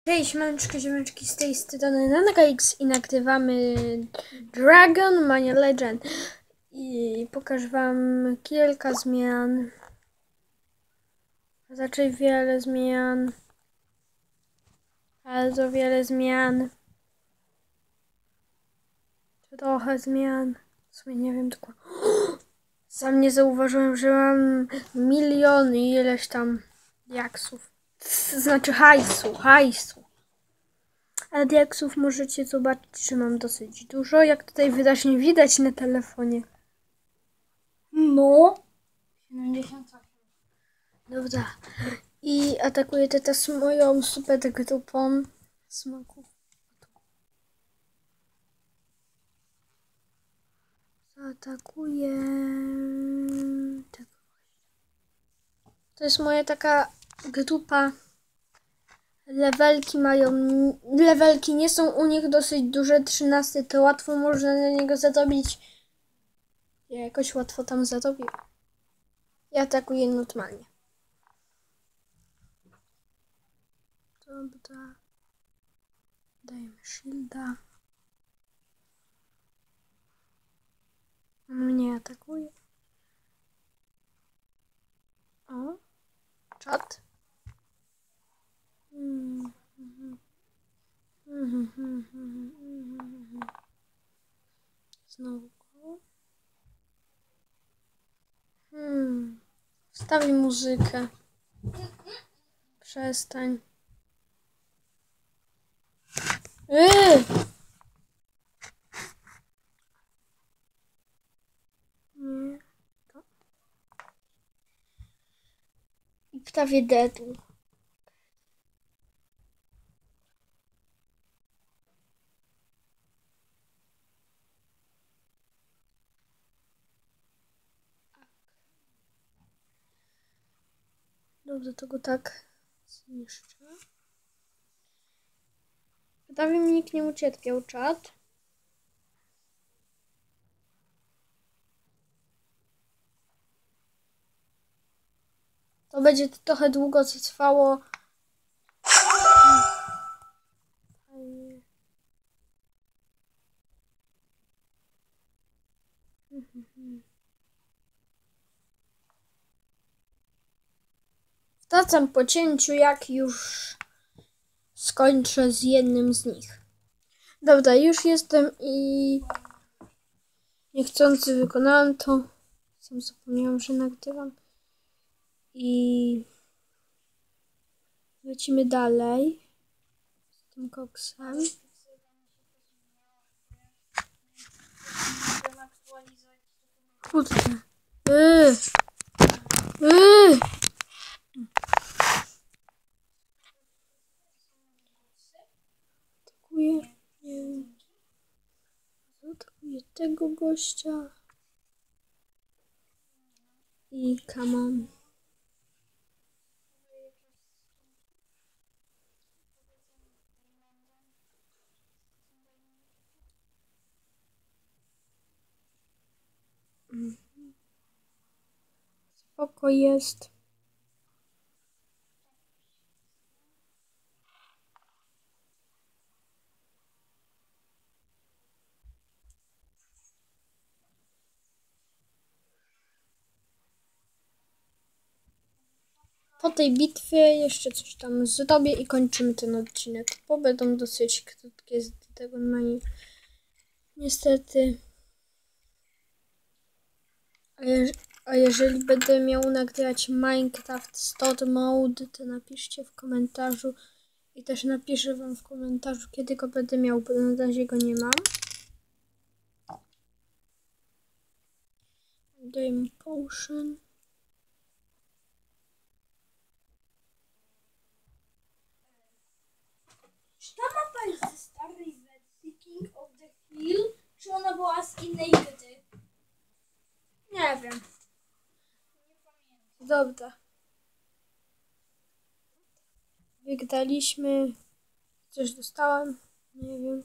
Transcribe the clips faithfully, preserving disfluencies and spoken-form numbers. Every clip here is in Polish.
Hej, siemaneczko, ziomeczki, z tej strony Nanaka X i nagrywamy Dragon Mania Legend i pokażę wam kilka zmian, raczej wiele zmian, bardzo wiele zmian, trochę zmian, w sumie nie wiem dokładnie. Sam nie zauważyłem, że mam milion i ileś tam diaksów, znaczy hajsu, hajsu. A diaksów możecie zobaczyć, że mam dosyć dużo, jak tutaj wyraźnie widać na telefonie. No. siedemdziesiąt osiem. Dobra. I atakuję teraz moją super grupą smoków. Zaatakuję... To jest moja taka grupa. Levelki mają... Levelki nie są u nich dosyć duże. trzynaście to łatwo można na niego zarobić. Ja jakoś łatwo tam zarobię. I atakuję normalnie. Dobra. Dajemy shielda. On mnie atakuje. O. Czat. Mm, mhm. Mhm, mhm, mhm, mhm. Znowu go. Hmm. Wstawi muzykę. Przestań. Yy! Nie. To. I prawie dedł. Dobrze, to go tak zniszczę. Prawie mi nikt nie ucierpiał, czat. To będzie trochę długo trwało. Wracam po cięciu, jak już skończę z jednym z nich. Dobra, już jestem i niechcący wykonałem to. Sam zapomniałam, że nagrywam. I lecimy dalej z tym koksem. Kurde. Yy. Yy. Atakuję. Nie wiem. Atakuję tego gościa. I come on. Spoko jest. Po tej bitwie jeszcze coś tam zrobię i kończymy ten odcinek, bo będą dosyć krótkie z tego menu. Niestety. A, je a jeżeli będę miał nagrać Minecraft Story Mode, to napiszcie w komentarzu i też napiszę wam w komentarzu, kiedy go będę miał, bo na razie go nie mam. Dajmy potion. Czy ta mapa jest ze starej wersji King of the Hill, czy ona była z innej gry? Nie wiem. Nie pamiętam. Dobra. Wygraliśmy. Coś dostałem. Nie wiem.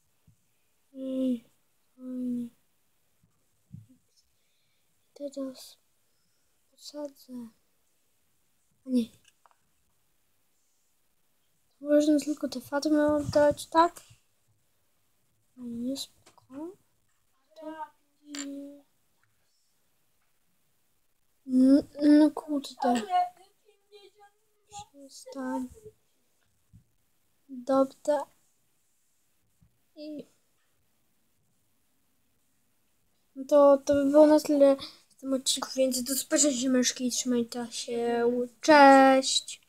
I fajnie. Teraz posadzę. A nie. Można tylko te Fatmy oddać, tak? Nie spoko. No, no kurde. Przestań. Dobra. I... No to, to by było na tyle w tym odcinku, więc do zobaczenia, myszki, trzymajcie się, cześć!